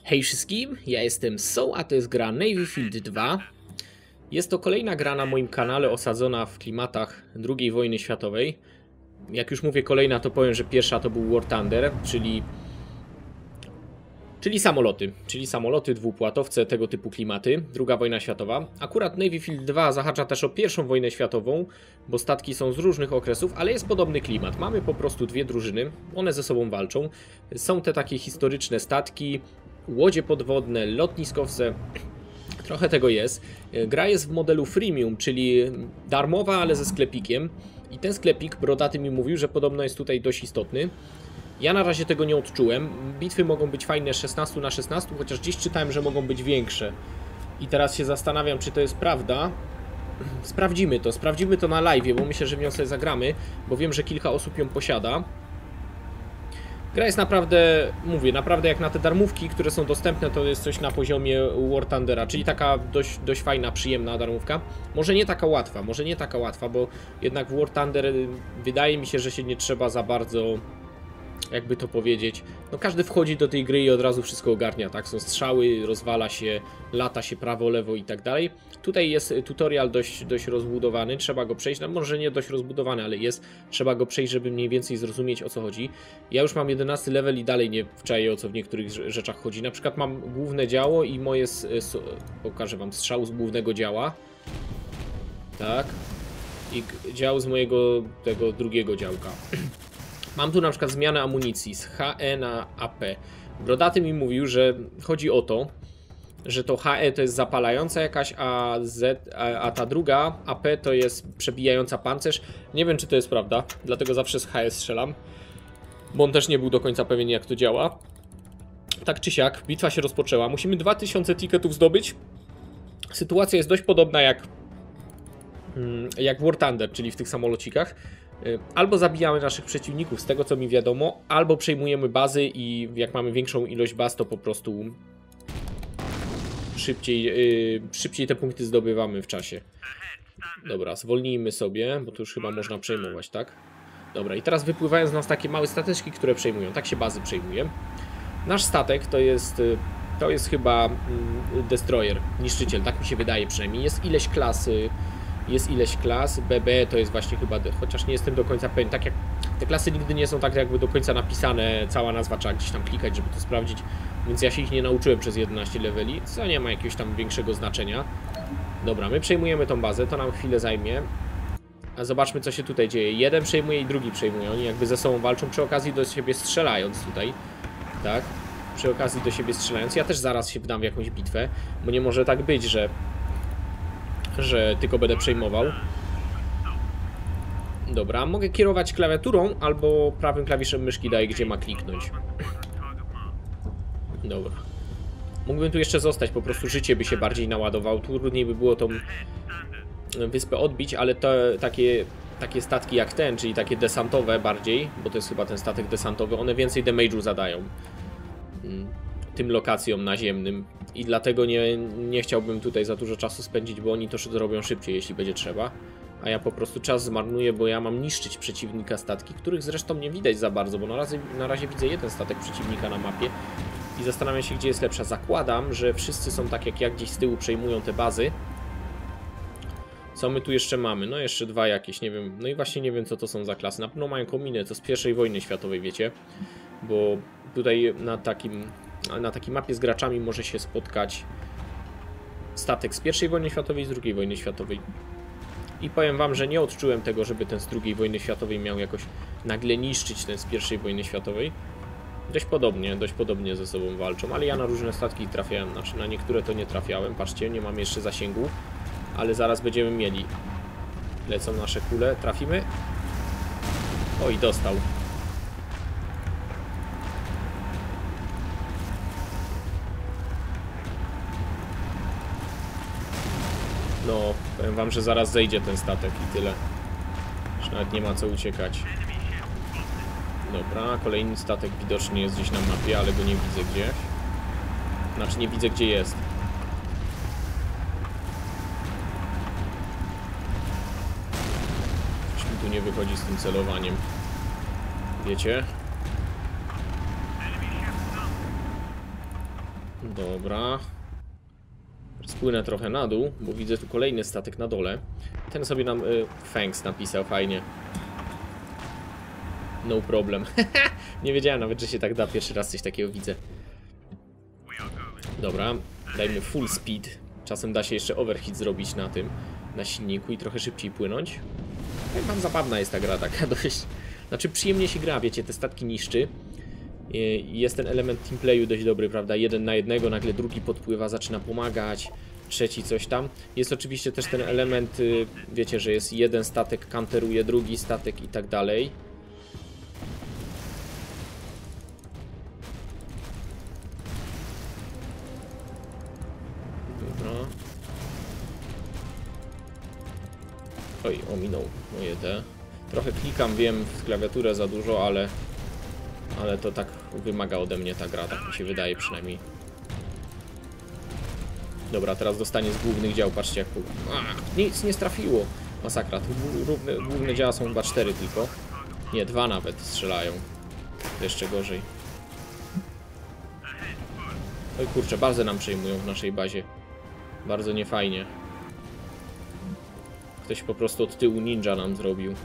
Hej wszystkim, ja jestem Soul, a to jest gra Navy Field 2. Jest to kolejna gra na moim kanale osadzona w klimatach II wojny światowej. Jak już mówię kolejna, to powiem, że pierwsza to był War Thunder, czyli samoloty, dwupłatowce, tego typu klimaty, II wojna światowa. Akurat Navy Field 2 zahacza też o I wojnę światową, bo statki są z różnych okresów, ale jest podobny klimat. Mamy po prostu dwie drużyny, one ze sobą walczą. Są te takie historyczne statki, łodzie podwodne, lotniskowce, trochę tego jest. Gra jest w modelu freemium, czyli darmowa, ale ze sklepikiem. I ten sklepik brodaty mi mówił, że podobno jest tutaj dość istotny. Ja na razie tego nie odczułem. Bitwy mogą być fajne 16 na 16, chociaż gdzieś czytałem, że mogą być większe. I teraz się zastanawiam, czy to jest prawda. Sprawdzimy to na live, bo myślę, że w nią sobie zagramy, bo wiem, że kilka osób ją posiada. Gra jest naprawdę, naprawdę jak na te darmówki, które są dostępne, to jest coś na poziomie War Thundera, czyli taka dość fajna, przyjemna darmówka. Może nie taka łatwa, bo jednak w War Thunder wydaje mi się, że się nie trzeba za bardzo, jakby to powiedzieć, no każdy wchodzi do tej gry i od razu wszystko ogarnia, tak? Są strzały, rozwala się, lata się prawo, lewo i tak dalej. Tutaj jest tutorial dość rozbudowany, trzeba go przejść, no może nie dość rozbudowany, ale trzeba go przejść, żeby mniej więcej zrozumieć, o co chodzi. Ja już mam 11 level i dalej nie wczaję, o co w niektórych rzeczach chodzi. Na przykład mam główne działo i moje, pokażę wam strzał z głównego działa, tak, i dział z mojego tego drugiego działka. Mam tu na przykład zmianę amunicji z HE na AP. Brodaty mi mówił, że chodzi o to, że to HE to jest zapalająca jakaś, a ta druga AP to jest przebijająca pancerz. Nie wiem, czy to jest prawda, dlatego zawsze z HE strzelam, bo on też nie był do końca pewien, jak to działa. Tak czy siak, bitwa się rozpoczęła. Musimy 2000 ticketów zdobyć. Sytuacja jest dość podobna jak w War Thunder, czyli w tych samolocikach. Albo zabijamy naszych przeciwników, z tego co mi wiadomo, albo przejmujemy bazy i jak mamy większą ilość baz, to po prostu szybciej te punkty zdobywamy w czasie. Dobra, zwolnijmy sobie, bo tu już chyba można przejmować, tak? Dobra, i teraz wypływają z nas takie małe stateczki, które przejmują. Tak się bazy przejmuje. Nasz statek to jest chyba destroyer, niszczyciel, tak mi się wydaje przynajmniej. Jest ileś klas, BB to jest właśnie chyba, chociaż nie jestem do końca pewien, tak jak te klasy nigdy nie są tak jakby do końca napisane, cała nazwa trzeba gdzieś tam klikać, żeby to sprawdzić, więc ja się ich nie nauczyłem przez 11 leveli, co nie ma jakiegoś tam większego znaczenia. Dobra, my przejmujemy tą bazę, to nam chwilę zajmie, a zobaczmy, co się tutaj dzieje. Jeden przejmuje i drugi przejmuje, oni jakby ze sobą walczą, przy okazji do siebie strzelając tutaj, tak, przy okazji do siebie strzelając. Ja też zaraz się wdam w jakąś bitwę, bo nie może tak być, że tylko będę przejmował. Dobra, mogę kierować klawiaturą albo prawym klawiszem myszki daję, gdzie ma kliknąć. Dobra. Mógłbym tu jeszcze zostać, po prostu życie by się bardziej naładowało. Trudniej by było tą wyspę odbić, ale to takie statki jak ten, czyli takie desantowe bardziej, bo to jest chyba ten statek desantowy, one więcej damage'u zadają tym lokacjom naziemnym i dlatego nie chciałbym tutaj za dużo czasu spędzić, bo oni to zrobią szybciej, jeśli będzie trzeba, a ja po prostu czas zmarnuję, bo ja mam niszczyć przeciwnika statki, których zresztą nie widać za bardzo, bo na razie widzę jeden statek przeciwnika na mapie i zastanawiam się, gdzie jest lepsza. Zakładam, że wszyscy są tak jak ja, gdzieś z tyłu przejmują te bazy. Co my tu jeszcze mamy? No jeszcze dwa jakieś, nie wiem, no i właśnie nie wiem, co to są za klasy. Na pewno mają kominy, to z I wojny światowej, wiecie, bo tutaj na takiej mapie z graczami może się spotkać statek z I wojny światowej i z II wojny światowej. I powiem wam, że nie odczułem tego, żeby ten z II wojny światowej miał jakoś nagle niszczyć ten z I wojny światowej. Dość podobnie ze sobą walczą, ale ja na różne statki trafiałem, znaczy na niektóre to nie trafiałem. Patrzcie, nie mam jeszcze zasięgu, ale zaraz będziemy mieli. Lecą nasze kule, trafimy. Oj, dostał. No, powiem wam, że zaraz zejdzie ten statek i tyle. Już nawet nie ma co uciekać. Dobra, kolejny statek widocznie jest gdzieś na mapie, ale go nie widzę gdzieś. Znaczy nie widzę, gdzie jest. Coś mi tu nie wychodzi z tym celowaniem. Wiecie? Dobra. Spłynę trochę na dół, bo widzę tu kolejny statek na dole. Ten sobie nam Fangs napisał, fajnie. No problem. Nie wiedziałem nawet, że się tak da. Pierwszy raz coś takiego widzę. Dobra, dajmy full speed. Czasem da się jeszcze overheat zrobić na tym, na silniku i trochę szybciej płynąć. Chyba zabawna jest ta gra taka dość. Znaczy przyjemnie się gra, wiecie, te statki niszczy. Jest ten element teamplayu dość dobry, prawda? 1 na 1, nagle drugi podpływa, zaczyna pomagać, trzeci coś tam. Jest oczywiście też ten element, wiecie, że jest jeden statek, counteruje drugi statek i tak dalej. Dobra. Oj, ominął moje te. Trochę klikam, wiem, w klawiaturę za dużo, ale to tak wymaga ode mnie ta gra, tak mi się wydaje przynajmniej. Dobra, teraz dostanie z głównych dział, patrzcie jak... nic nie strafiło. Masakra, tu główne działa są chyba 4 tylko. Nie, 2 nawet strzelają. Jeszcze gorzej. Oj kurczę, bazę nam przejmują w naszej bazie. Bardzo niefajnie. Ktoś po prostu od tyłu ninja nam zrobił.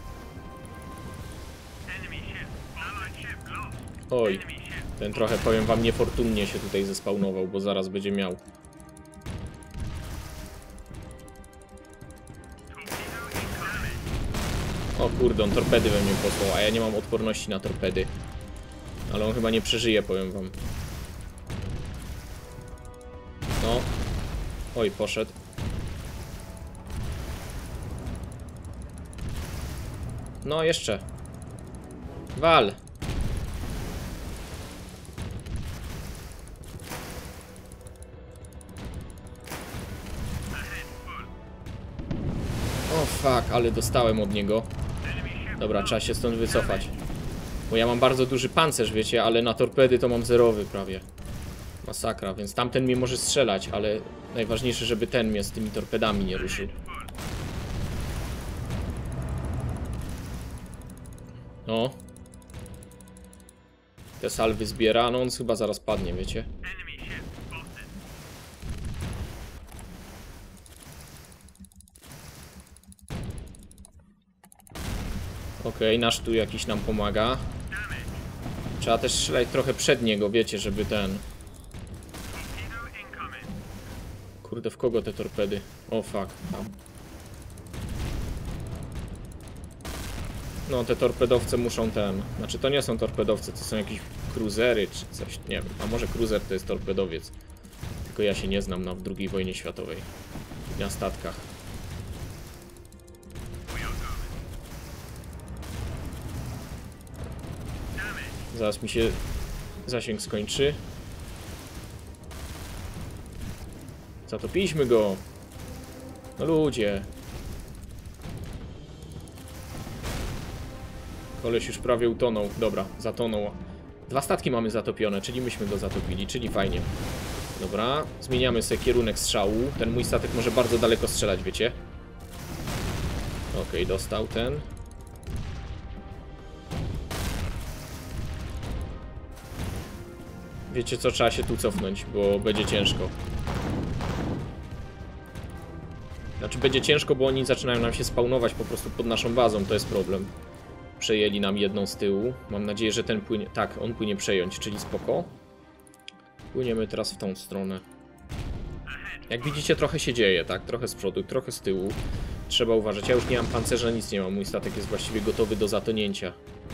Oj, ten trochę, powiem wam, niefortunnie się tutaj zespawnował, bo zaraz będzie miał. O kurde, on torpedy we mnie posłał, a ja nie mam odporności na torpedy. Ale on chyba nie przeżyje, powiem wam. No. Oj, poszedł. No, jeszcze. Wal. O fuck, ale dostałem od niego. Dobra, trzeba się stąd wycofać. Bo ja mam bardzo duży pancerz, wiecie, ale na torpedy to mam zerowy prawie. Masakra, więc tamten mnie może strzelać, ale najważniejsze, żeby ten mnie z tymi torpedami nie ruszył. No. Te salwy zbiera, no on chyba zaraz padnie, wiecie. Okej, nasz tu jakiś nam pomaga. Trzeba też strzelać trochę przed niego, wiecie, żeby ten... Kurde, w kogo te torpedy? O fuck, tam. No, te torpedowce muszą ten... Znaczy, to nie są torpedowce, to są jakieś cruisery czy coś, nie wiem. A może cruiser to jest torpedowiec. Tylko ja się nie znam na II wojnie światowej. Na statkach. Zaraz mi się zasięg skończy. Zatopiliśmy go. No ludzie. Koleś już prawie utonął. Dobra, zatonął. 2 statki mamy zatopione, czyli myśmy go zatopili, czyli fajnie. Dobra, zmieniamy sobie kierunek strzału. Ten mój statek może bardzo daleko strzelać, wiecie? Okej, dostał ten. Wiecie co, trzeba się tu cofnąć, bo będzie ciężko. Znaczy będzie ciężko, bo oni zaczynają nam się spawnować po prostu pod naszą bazą, to jest problem. Przejęli nam jedną z tyłu. Mam nadzieję, że ten płynie... Tak, on płynie przejąć, czyli spoko. Płyniemy teraz w tą stronę. Jak widzicie, trochę się dzieje, tak? Trochę z przodu, trochę z tyłu. Trzeba uważać. Ja już nie mam pancerza, nic nie mam. Mój statek jest właściwie gotowy do zatonięcia.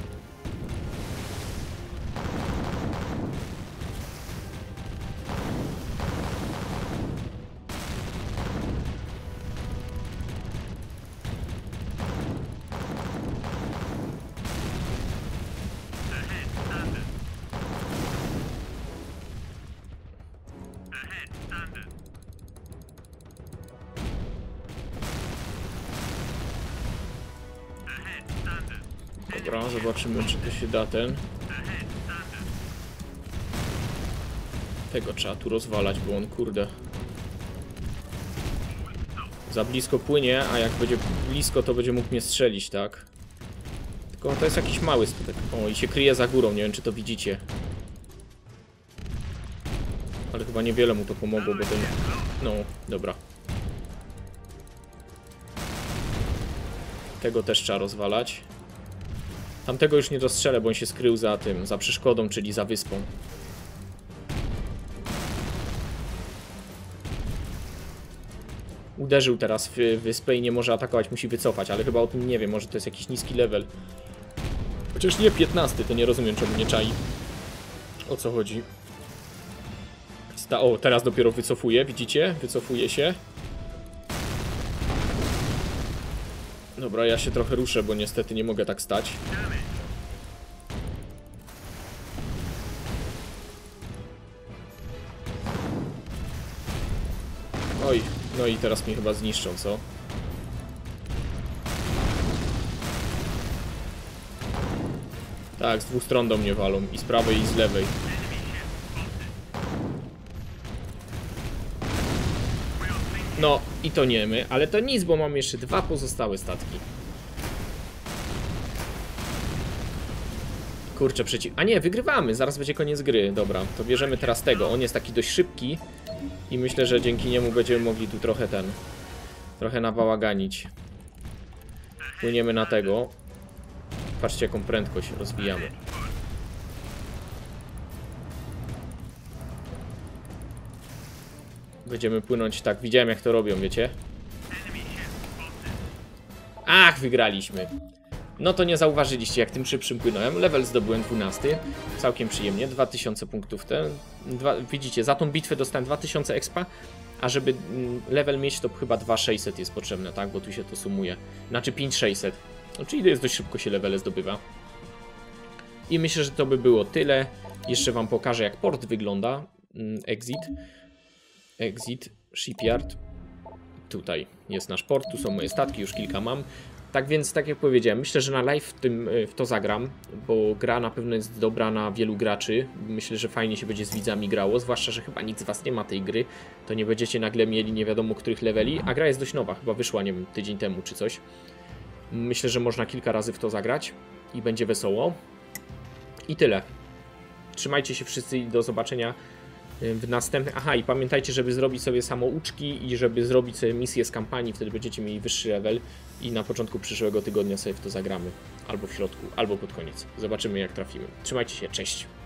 Dobra, zobaczymy, czy to się da ten. Tego trzeba tu rozwalać, bo on, kurde, za blisko płynie, a jak będzie blisko, to będzie mógł mnie strzelić, tak? Tylko to jest jakiś mały statek. O, i się kryje za górą, nie wiem, czy to widzicie. Ale chyba niewiele mu to pomogło, bo ten... No, dobra. Tego też trzeba rozwalać. Tamtego już nie dostrzelę, bo on się skrył za tym, za przeszkodą, czyli za wyspą. Uderzył teraz w wyspę i nie może atakować, musi wycofać, ale chyba o tym nie wiem, może to jest jakiś niski level. Chociaż nie 15, to nie rozumiem, czemu nie czai. O co chodzi? O, teraz dopiero wycofuje, widzicie? Wycofuje się. Dobra, ja się trochę ruszę, bo niestety nie mogę tak stać. Oj, no i teraz mnie chyba zniszczą, co? Tak, z dwóch stron do mnie walą, i z prawej, i z lewej. No, i to nie my, ale to nic, bo mam jeszcze 2 pozostałe statki. Kurczę, A nie, wygrywamy, zaraz będzie koniec gry. Dobra, to bierzemy teraz tego. On jest taki dość szybki i myślę, że dzięki niemu będziemy mogli tu trochę trochę nabałaganić. Płyniemy na tego. Patrzcie, jaką prędkość rozwijamy. Będziemy płynąć tak. Widziałem, jak to robią, wiecie? Ach, wygraliśmy. No to nie zauważyliście, jak tym szybszym płynąłem. Level zdobyłem 12. Całkiem przyjemnie. 2000 punktów. Widzicie, za tą bitwę dostałem 2000 expa. A żeby level mieć, to chyba 2600 jest potrzebne, tak? Bo tu się to sumuje. Znaczy 5600. No, czyli jest dość szybko się levele zdobywa. I myślę, że to by było tyle. Jeszcze wam pokażę, jak port wygląda. Exit, shipyard. Tutaj jest nasz port, tu są moje statki, już kilka mam. Tak więc, tak jak powiedziałem, myślę, że na live w to zagram, bo gra na pewno jest dobra na wielu graczy. Myślę, że fajnie się będzie z widzami grało, zwłaszcza, że chyba nikt z was nie ma tej gry. To nie będziecie nagle mieli nie wiadomo których leveli, a gra jest dość nowa, chyba wyszła, nie wiem, tydzień temu czy coś. Myślę, że można kilka razy w to zagrać i będzie wesoło. I tyle. Trzymajcie się wszyscy i do zobaczenia w następnym... Aha, i pamiętajcie, żeby zrobić sobie samouczki i żeby zrobić sobie misję z kampanii, wtedy będziecie mieli wyższy level i na początku przyszłego tygodnia sobie w to zagramy. Albo w środku, albo pod koniec. Zobaczymy, jak trafimy. Trzymajcie się, cześć!